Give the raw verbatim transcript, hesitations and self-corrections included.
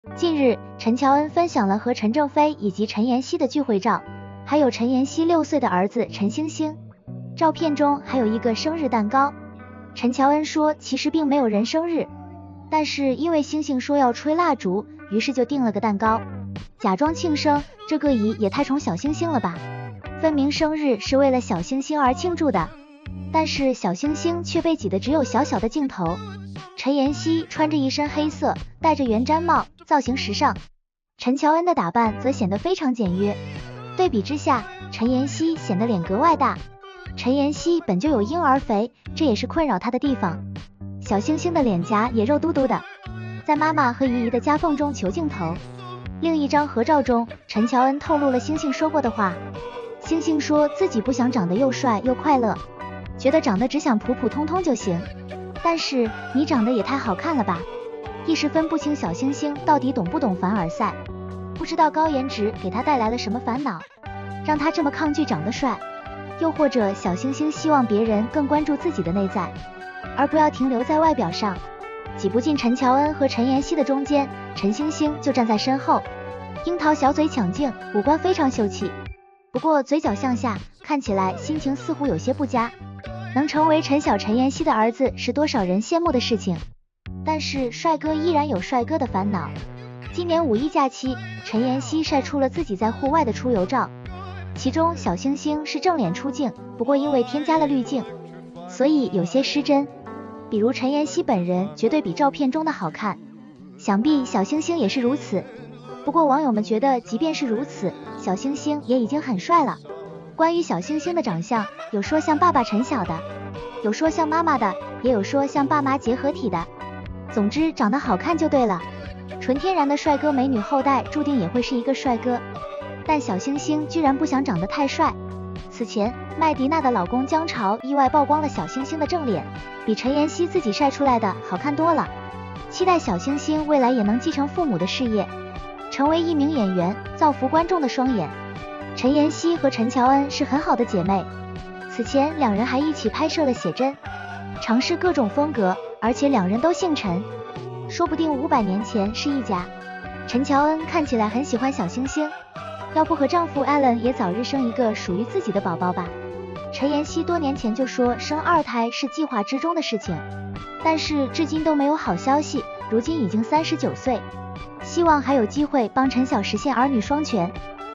近日，陈乔恩分享了和陈正飞以及陈妍希的聚会照，还有陈妍希六岁的儿子陈星星。照片中还有一个生日蛋糕。陈乔恩说，其实并没有人生日，但是因为星星说要吹蜡烛，于是就订了个蛋糕，假装庆生。这个姨也太宠小星星了吧，分明生日是为了小星星而庆祝的，但是小星星却被挤得只有小小的镜头。陈妍希穿着一身黑色，戴着圆毡帽，造型时尚。陈乔恩的打扮则显得非常简约，对比之下，陈妍希显得脸格外大。陈妍希本就有婴儿肥，这也是困扰她的地方。小星星的脸颊也肉嘟嘟的，在妈妈和姨姨的夹缝中求镜头。另一张合照中，陈乔恩透露了星星说过的话。星星说自己不想长得又帅又快乐，觉得长得只想普普通通就行。但是你长得也太好看了吧，一时分不清小星星到底懂不懂凡尔赛，不知道高颜值给他带来了什么烦恼，让他这么抗拒长得帅。又或者小星星希望别人更关注自己的内在，而不要停留在外表上。挤不进陈乔恩和陈妍希的中间，陈星星就站在身后，樱桃小嘴抢镜，五官非常秀气，不过嘴角向下，看起来心情似乎有些不佳。能成为陈晓陈妍希的儿子是多少人羡慕的事情，但是帅哥依然有帅哥的烦恼。今年五一假期，陈妍希晒出了自己在户外的出游照，其中小星星是正脸出镜，不过因为添加了滤镜，所以有些失真，比如陈妍希本人绝对比照片中的好看，想必小星星也是如此。不过网友们觉得即便是如此，小星星也已经很帅了。关于小星星的长相，有说像爸爸陈晓的，有说像妈妈的，也有说像爸妈结合体的，总之长得好看就对了。纯天然的帅哥美女后代注定也会是一个帅哥，但小星星居然不想长得太帅。此前麦迪娜的老公姜潮意外曝光了小星星的正脸，比陈妍希自己晒出来的好看多了。期待小星星未来也能继承父母的事业，成为一名演员，造福观众的双眼。陈妍希和陈乔恩是很好的姐妹，此前两人还一起拍摄了写真，尝试各种风格，而且两人都姓陈，说不定五百年前是一家。陈乔恩看起来很喜欢小星星，要不和丈夫 Allen 也早日生一个属于自己的宝宝吧。陈妍希多年前就说生二胎是计划之中的事情，但是至今都没有好消息，如今已经三十九岁，希望还有机会帮陈晓实现儿女双全。